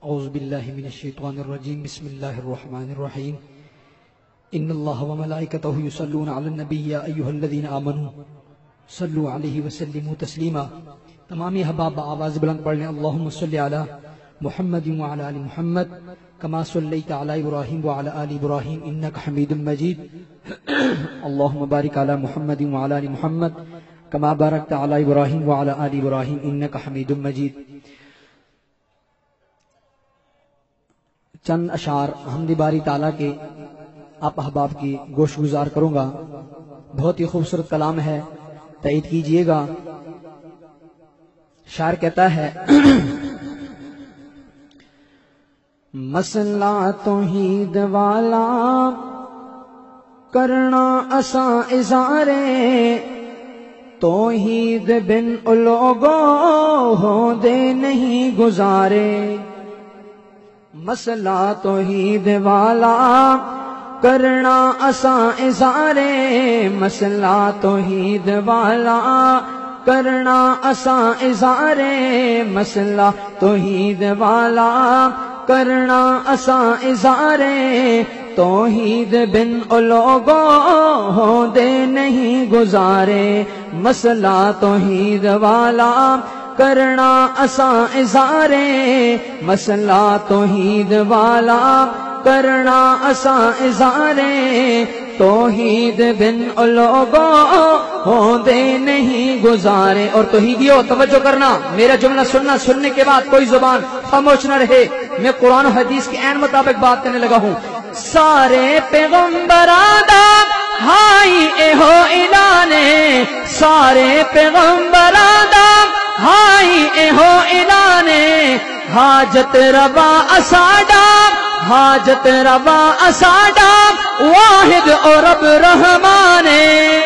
اعوذ باللہ من الشیطان الرجیم بسم اللہ الرحمن الرحیم ان اللہ وملائکتہ یصلون علی النبی یا ایھا الذین آمنوا صلوا علیہ وسلموا تسلیما. تمامی احباب آواز بلند پڑھ لیں. اللہم صلی علی محمد وعلی آل محمد کما صلیت علی ابراہیم وعلی آل ابراہیم انک حمید مجید. اللہم بارک علی محمد وعلی آل محمد کما بارکت علی ابراہیم وعلی آل ابراہیم انک حمید مجید. چند اشعار حمد باری تعالیٰ کے آپ احباب کی گوش گزار کروں گا. بہت ہی خوبصورت کلام ہے, تائید کیجئے گا. شاعر کہتا ہے مسئلہ توحید والا کرنا اساں اظہارے توحید بن لوگوں ہوندے نہیں گزارے. مسئلہ توحید والا کرنا اساں اظہارے مسئلہ توحید والا کرنا اساں اظہارے مسئلہ توحید والا کرنا اساں اظہارے توحید بن لوگوں ہوندے نہیں گزارے. مسئلہ توحید والا کرنا اساں اظہارے مسئلہ توحید والا کرنا اساں اظہارے توحید بن لوگوں ہوندے نہیں گزارے. اور توحیدیوں توجہ کرنا, میرا جملہ سننا, سننے کے بعد کوئی زبان خاموش نہ رہے. میں قرآن و حدیث کے عین مطابق بات کرنے لگا ہوں. سارے پیغمبراں دا ہائی ایہو اعلانے سارے پیغمبراں دا ہائی ایہو اعلانے حاجت ربا اساڈا حاجت ربا اساڈا واحد اور رب رحمانے.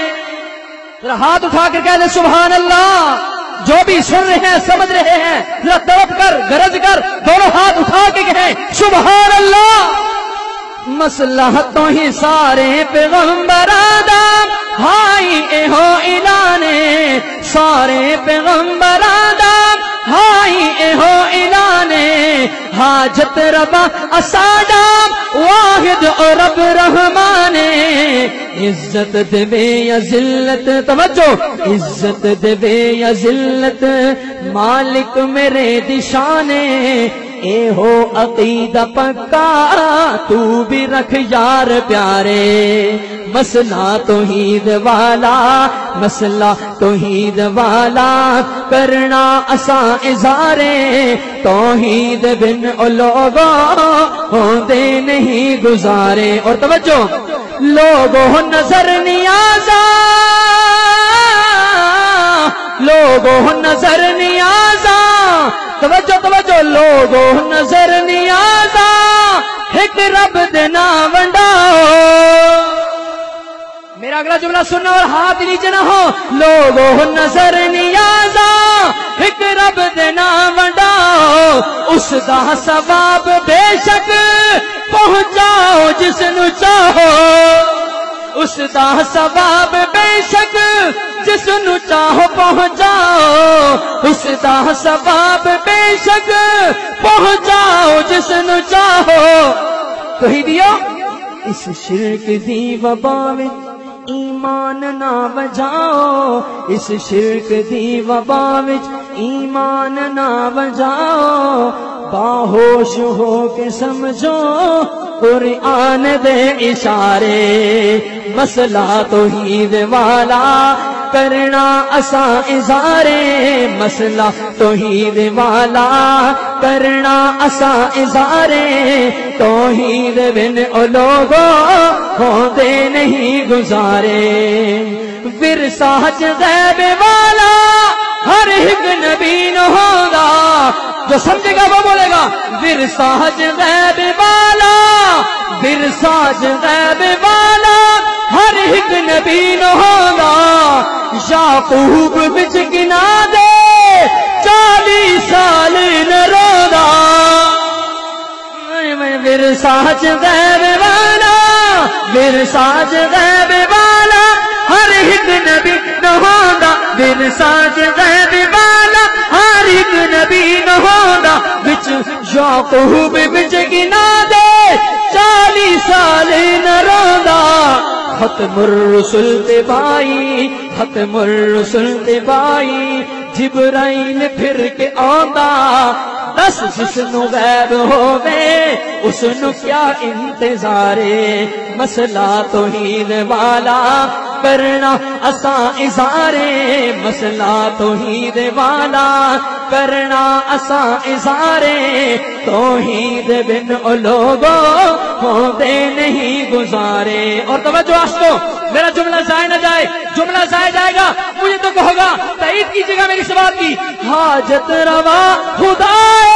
ذرا ہاتھ اٹھا کر کہہ دیں سبحان اللہ. جو بھی سن رہے ہیں سمجھ رہے ہیں ذرا توجہ کر غرض کر دونوں ہاتھ اٹھا کے کہیں سبحان اللہ. مسئلہ تو ہی سارے پیغمبراں دا ہائی ایہو اعلانے سارے پیغمبراں دا ہائی ایہو اعلانے حاجت ربا اساڈا واحد اور رب رحمانے. عزت دے یا ذلت توجہ عزت دے یا ذلت مالک میرے دشانے اے ہو عقیدہ پکا تو بھی رکھ یار پیارے. مسئلہ توحید والا مسئلہ توحید والا کرنا اساں اظہارے توحید بن لوگوں ہوندے نہیں گزارے. اور توجہ لوگوں نظر نیازاں لوگوں نظر نیازاں توجہ توجہ لوگوں نظر نیازاں ایک رب دے نام ونڈاؤ. میرا اگلا جملہ سننا اور ہاتھ نیچے نہ ہو. لوگوں نظر نیازاں ایک رب دے نام ونڈاؤ اس دا ثواب بے شک پہنچاؤ جس نو چاہو اس دا ثواب بے شک جس نو چاہو پہنچاؤ اس دا ثواب بے شک پہنچاؤ جس نو چاہو. توحیدیو اس شرک دی وبا وچ ایمان نہ وجاؤ اس شرک دی وبا وچ ایمان نہ وجاؤ. باہوش ہو کے سمجھو قرآن دے اشارے. مسئلہ توحید والا کرنا اساں اظہارے مسئلہ توحید والا کرنا اساں اظہارے توحید بن لوگوں ہوندے نہیں گزارے. ورثہ غیب والا ہر ایک نبی نہ ہوگا. جو سمجھے گا وہ بولے گا ورثہ غیب والا ورثہ غیب والا ہر ایک نبی نہ ہوگا. یعقوب وچ گنا دے 40 سال نہ رودا. ورثہ غیب والا ورثہ غیب والا ہر ایک نبی نہ ہوگا ورثہ غیب والا ہر ایک نبی نہ ہوندا وچ یعقوب وچ گنا دے 40 سال نہ روندا ختم الرسل تے بائی ختم الرسل تے بائی جبرائیل پھر کے آندا دس جس نو غیب ہووے اس نو کیا انتظارے مسئلہ توحید والا کرنا اساں اظہارے مسئلہ توحید والا کرنا اساں اظہارے توحید بن لوگوں ہوتے نہیں گزارے. اور توجہ آستو میرا جملہ ضائع نہ جائے جملہ ضائع جائے گا مجھے تو کہو گا تائید کیجیے گا میری سوال کی. حاجت روا خدا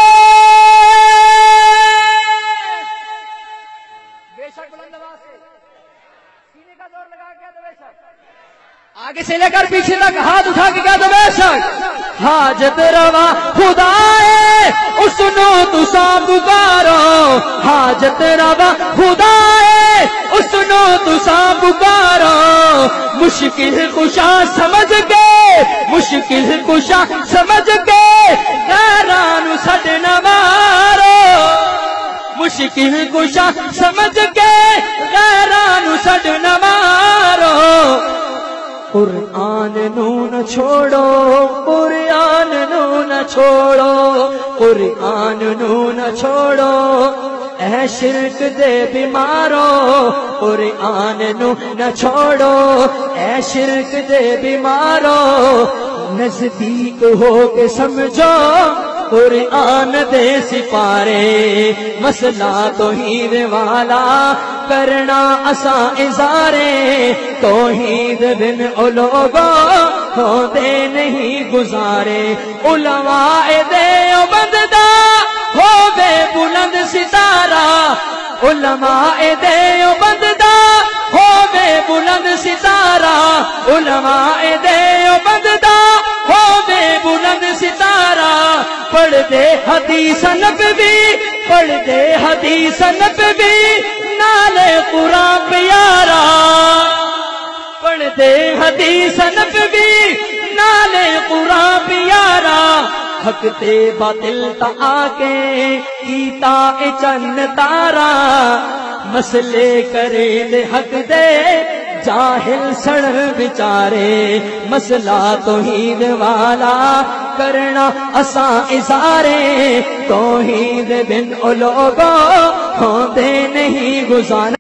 بے شک بلند آواز سے سینے کا زور لگا کے بے شک آگے سے لے کر پیچھے تک ہاتھ اٹھا کے کہہ دو بے شک. حاجت روا خدا اس نو تسا پکارو حاجت روا خدا اس نو تسا پکارو مشکل کشا سمجھ کے مشکل کشا سمجھ کے غیران سٹ نہ مارو مشکل کشا سمجھ کے غیران سٹ نہ مارو. قرآن نو نہ چھوڑو قرآن نو نہ چھوڑو قرآن نو نہ چھوڑو اے شرک دے بیمارو قرآن نو نہ چھوڑو اے شرک دے بیمارو نزدیک ہو کے سمجھو قرآن دے سپارے مسئلہ توحید والا کرنا اساں اظہارے توحید بن لوگوں ہوتے نہیں گزارے. علماء دیوبند دا ہووے بلند ستارہ علماء دیوبند دا ہووے بلند ستارہ علماء دیوبند دا ہووے بلند ستارہ پڑھ دے حدیث نبوی پڑھ دے حدیث نبوی نالے قرآن پیارا پڑھ دے حدیث نبوی نالے قرآن پیارا حق تے باطل تا آکے کیتا اے چند تارا مسئلے کرے دے حق دے جاہل سڑ بچارے مسئلہ توحید والا کرنا اساں اظہارے توحید بن لوگوں ہوندے نہیں گزارے.